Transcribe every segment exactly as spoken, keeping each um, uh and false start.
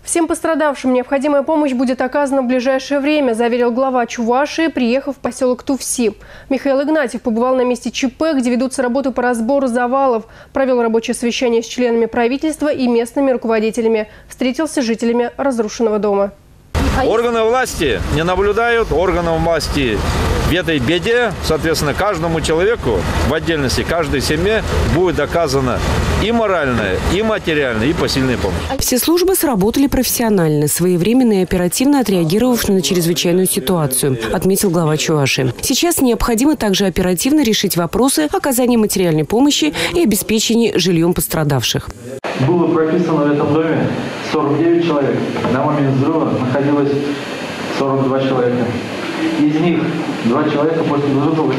Всем пострадавшим необходимая помощь будет оказана в ближайшее время, заверил глава Чувашии, приехав в поселок Туфси. Михаил Игнатьев побывал на месте ЧП, где ведутся работы по разбору завалов, провел рабочее совещание с членами правительства и местными руководителями, встретился с жителями разрушенного дома. Органы власти не наблюдают, органам власти в этой беде, соответственно, каждому человеку, в отдельности каждой семье будет оказана и моральная, и материальная, и посильная помощь. Все службы сработали профессионально, своевременно и оперативно отреагировав на чрезвычайную ситуацию, отметил глава Чувашии. Сейчас необходимо также оперативно решить вопросы оказания материальной помощи и обеспечения жильем пострадавших. Было прописано в этом доме сорок девять человек. На момент взрыва находилось сорок два человека. Из них два человека после взрыва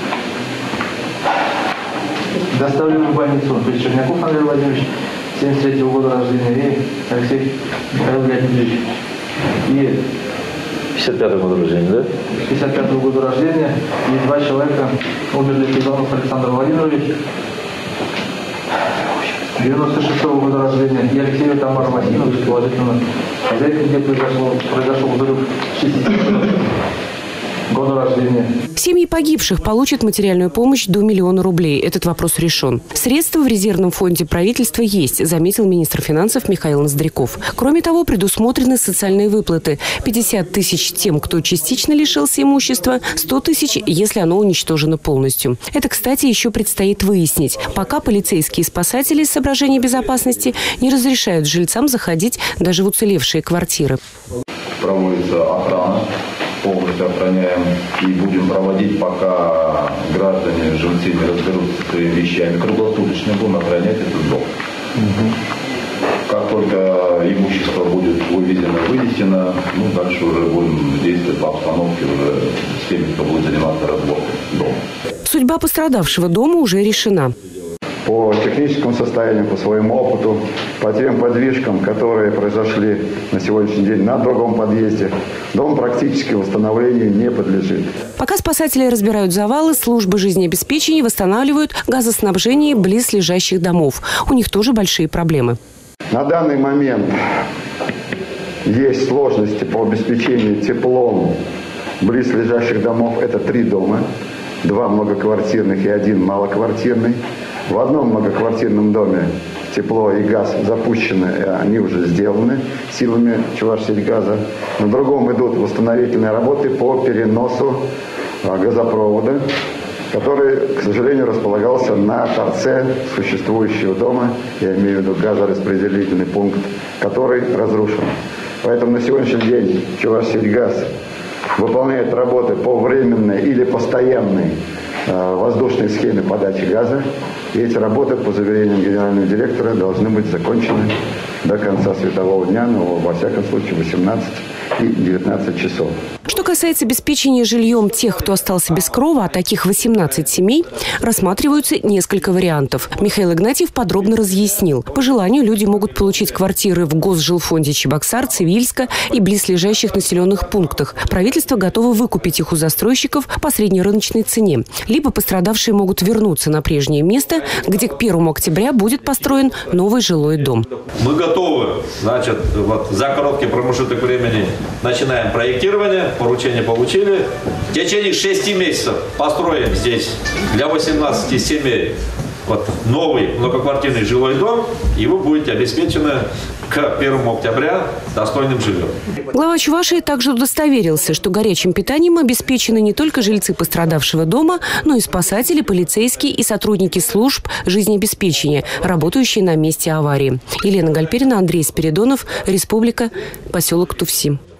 доставлены в больницу. То есть Черняков Андрей Владимирович, семьдесят третьего года рождения, и Алексей Михаил Леонидович. И пятьдесят пятого года рождения, да? пятьдесят пятого года рождения. И два человека умерли: Пизанов Александр Владимирович, девяносто шестого года рождения, и Алексея Тамара Васильевич, положительно хозяйка, где произошел, произошел взрыв, шестидесятого года рождения. Семьи погибших получат материальную помощь до миллиона рублей. Этот вопрос решен. Средства в резервном фонде правительства есть, заметил министр финансов Михаил Ноздряков. Кроме того, предусмотрены социальные выплаты. пятьдесят тысяч тем, кто частично лишился имущества, сто тысяч, если оно уничтожено полностью. Это, кстати, еще предстоит выяснить. Пока полицейские и спасатели из соображений безопасности не разрешают жильцам заходить даже в уцелевшие квартиры. Проводится охрана. Полностью охраняем и будем проводить, пока граждане, жильцы не разберутся с своими вещами. Круглосуточно будем охранять этот дом. Угу. Как только имущество будет вывезено, вынесено, ну, дальше уже будем действовать по обстановке уже с теми, кто будет заниматься разборкой дома. Судьба пострадавшего дома уже решена. По техническому состоянию, по своему опыту, по тем подвижкам, которые произошли на сегодняшний день на другом подъезде, дом практически восстановлению не подлежит. Пока спасатели разбирают завалы, службы жизнеобеспечения восстанавливают газоснабжение близлежащих домов. У них тоже большие проблемы. На данный момент есть сложности по обеспечению теплом близлежащих домов. Это три дома. Два многоквартирных и один малоквартирный. В одном многоквартирном доме тепло и газ запущены, они уже сделаны силами Чувашсельгаза. На другом идут восстановительные работы по переносу газопровода, который, к сожалению, располагался на торце существующего дома, я имею в виду газораспределительный пункт, который разрушен. Поэтому на сегодняшний день Чувашсельгаз выполняет работы по временной или постоянной э, воздушной схеме подачи газа. И эти работы, по заверениям генерального директора, должны быть закончены до конца светового дня, но во всяком случае восемнадцать и девятнадцать часов. Что касается обеспечения жильем тех, кто остался без крова, а таких восемнадцать семей, рассматриваются несколько вариантов. Михаил Игнатьев подробно разъяснил. По желанию люди могут получить квартиры в Госжилфонде Чебоксар, Цивильска и близлежащих населенных пунктах. Правительство готово выкупить их у застройщиков по среднерыночной цене. Либо пострадавшие могут вернуться на прежнее место, где к первому октября будет построен новый жилой дом. Мы готовы, значит, вот за короткий промежуток времени начинаем проектирование. Поручение получили. В течение шести месяцев построим здесь для восемнадцати семей вот новый многоквартирный жилой дом, и вы будете обеспечены к первому октября достойным жильем. Глава Чувашии также удостоверился, что горячим питанием обеспечены не только жильцы пострадавшего дома, но и спасатели, полицейские и сотрудники служб жизнеобеспечения, работающие на месте аварии. Елена Гальперина, Андрей Спиридонов, Республика, поселок Туфси.